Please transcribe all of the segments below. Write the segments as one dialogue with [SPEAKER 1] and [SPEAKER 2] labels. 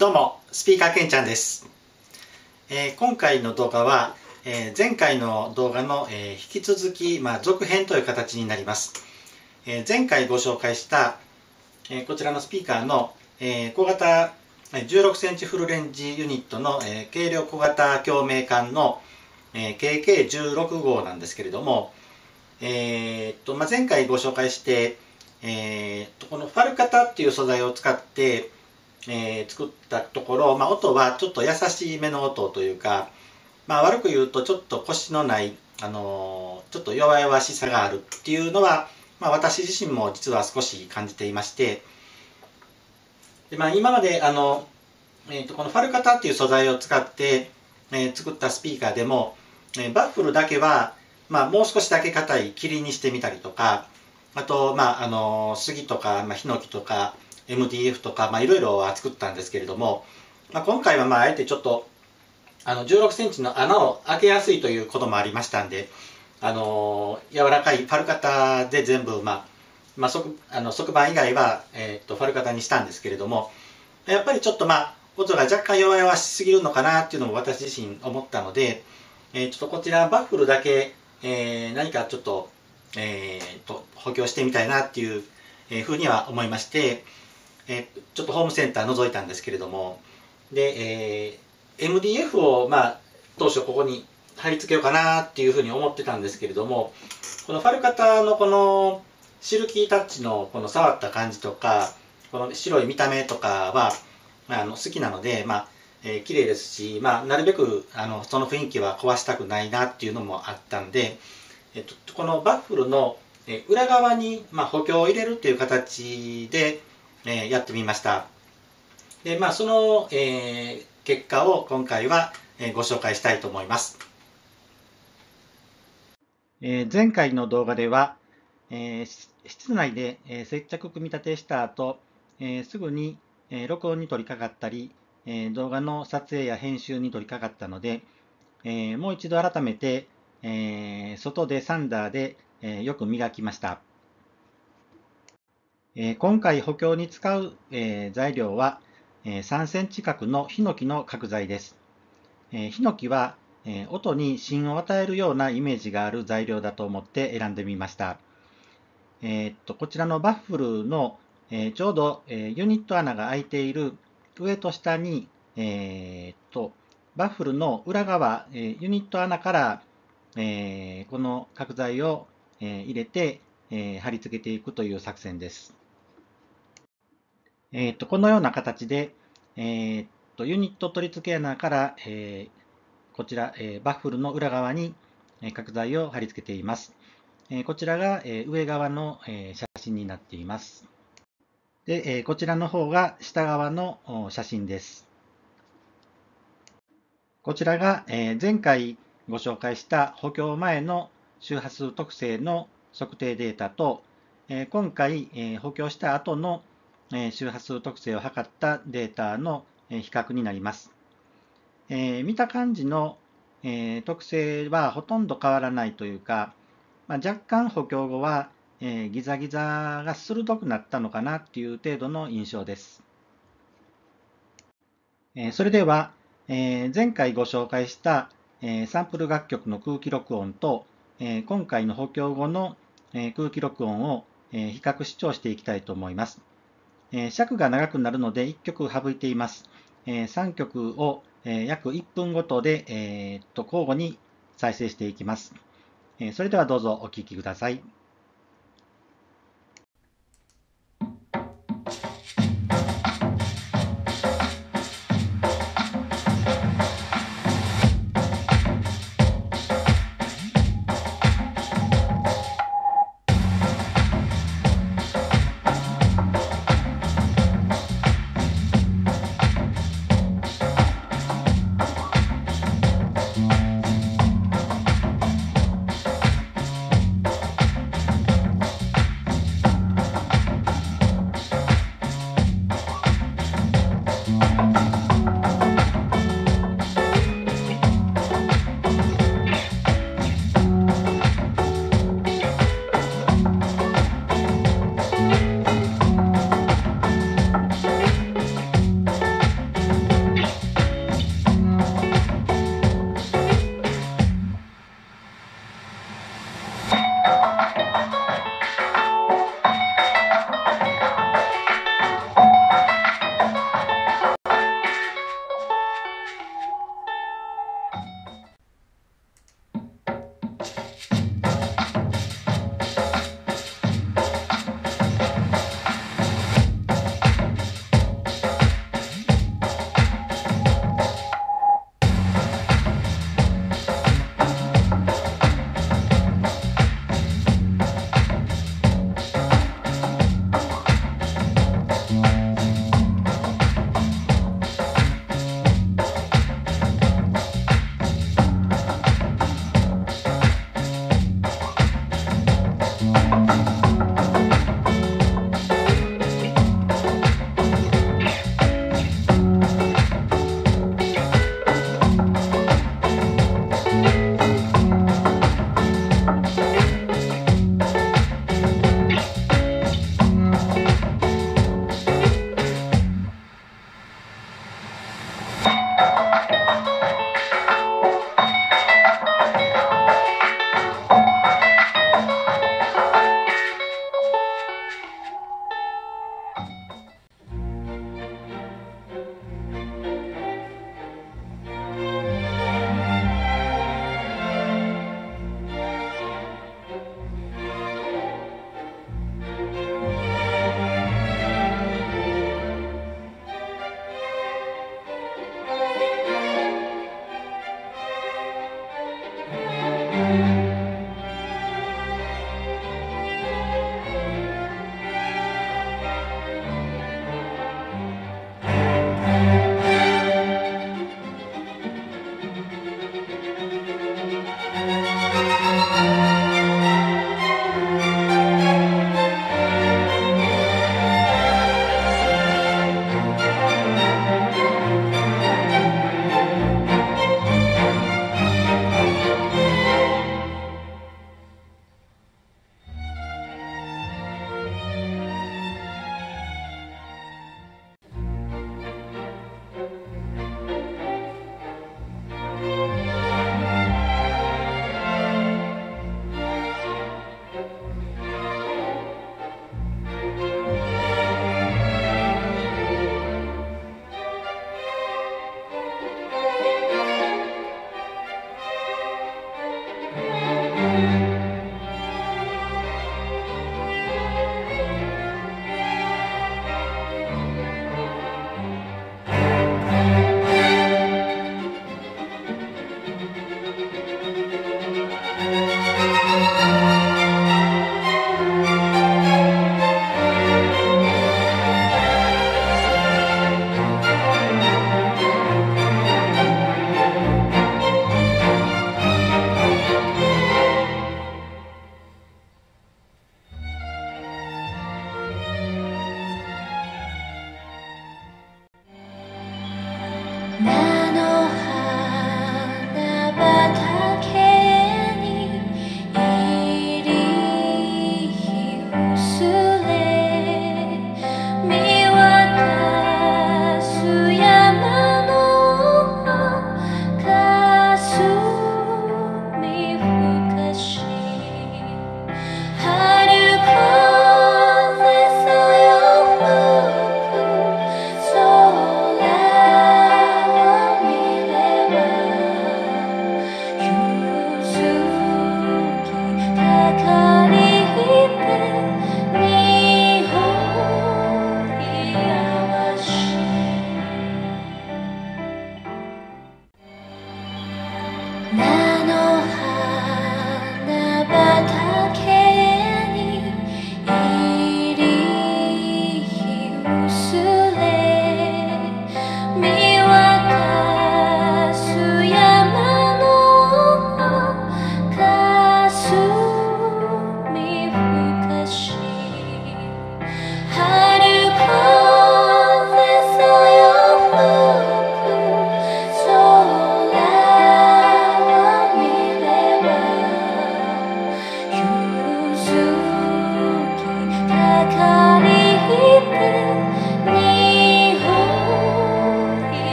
[SPEAKER 1] どうも、スピーカーけんちゃんです。今回の動画は、前回の動画の、引き続き、続編という形になります。前回ご紹介した、こちらのスピーカーの、小型16センチフルレンジユニットの、軽量小型共鳴管の、KK16 号なんですけれども、前回ご紹介して、このファルカタっていう素材を使って、作ったところ、音はちょっと優しめの音というか、悪く言うとちょっとコシのない、ちょっと弱々しさがあるっていうのは、私自身も実は少し感じていまして、で今までこのファルカタっていう素材を使って、作ったスピーカーでも、バッフルだけは、もう少しだけ硬い霧にしてみたりとか、あと、杉とか、ヒノキとか、MDF とか、いろいろ作ったんですけれども、今回はあえてちょっと16センチの穴を開けやすいということもありましたんで、柔らかいファルカタで全部、側板以外は、ファルカタにしたんですけれども、やっぱりちょっと音が若干弱々しすぎるのかなっていうのも私自身思ったので、ちょっとこちらバッフルだけ、何かちょっと、補強してみたいなっていうふうには思いまして、ちょっとホームセンター覗いたんですけれども、で、MDF を当初ここに貼り付けようかなっていうふうに思ってたんですけれども、このファルカタのこのシルキータッチのこの触った感じとか、この白い見た目とかは、好きなので、綺麗ですし、なるべくその雰囲気は壊したくないなっていうのもあったんで、このバッフルの裏側に補強を入れるっていう形でやってみました。で、その結果を今回はご紹介したいと思います。前回の動画では室内で接着組み立てした後、すぐに録音に取り掛かったり、動画の撮影や編集に取り掛かったので、もう一度改めて外でサンダーでよく磨きました。今回補強に使う材料は3センチ角のヒノキの角材です。ヒノキは音に芯を与えるようなイメージがある材料だと思って選んでみました。こちらのバッフルのちょうどユニット穴が開いている上と下にバッフルの裏側ユニット穴からこの角材を入れて貼り付けていくという作戦です。このような形でユニット取り付け穴からこちらバッフルの裏側に角材を貼り付けています。こちらが上側の写真になっています。で、こちらの方が下側の写真です。こちらが前回ご紹介した補強前の周波数特性の測定データと、今回補強した後の周波数特性を測ったデータの比較になります。見た感じの特性はほとんど変わらないというか、若干補強後はギザギザが鋭くなったのかなっていう程度の印象です。それでは前回ご紹介したサンプル楽曲の空気録音と今回の補強後の空気録音を比較視聴していきたいと思います。尺が長くなるので1曲省いています。3曲を約1分ごとで交互に再生していきます。それではどうぞお聴きください。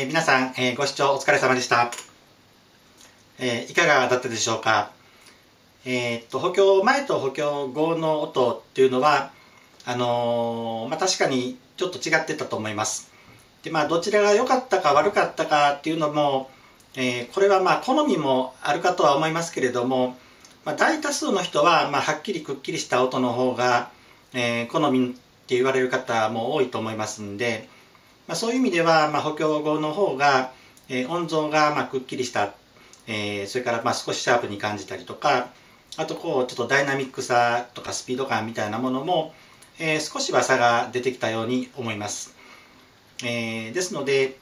[SPEAKER 1] 皆さん、ご視聴お疲れ様でした。いかがだったでしょうか。補強前と補強後の音っていうのは、確かにちょっと違ってたと思います。で、どちらが良かったか悪かったかっていうのも、これは好みもあるかとは思いますけれども、大多数の人は、はっきりくっきりした音の方が、好みって言われる方も多いと思いますんで、そういう意味では、補強後の方が、音像がくっきりした、それから少しシャープに感じたりとか、あとちょっとダイナミックさとかスピード感みたいなものも、少しは差が出てきたように思います。ですので、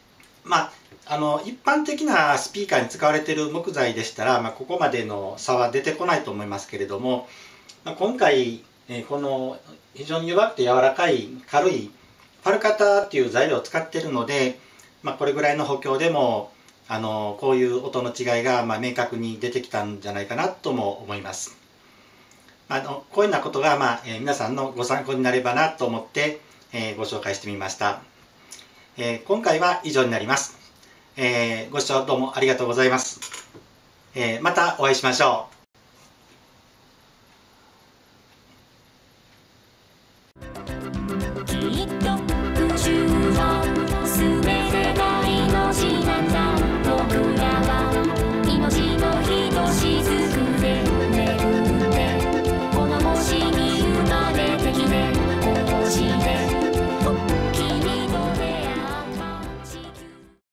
[SPEAKER 1] 一般的なスピーカーに使われている木材でしたら、ここまでの差は出てこないと思いますけれども、今回、この非常に弱くて柔らかい軽いパルカタっていう材料を使っているので、これぐらいの補強でもこういう音の違いが明確に出てきたんじゃないかなとも思います。こういうようなことが皆さんのご参考になればなと思って、ご紹介してみました。今回は以上になります。ご視聴どうもありがとうございます。またお会いしましょう。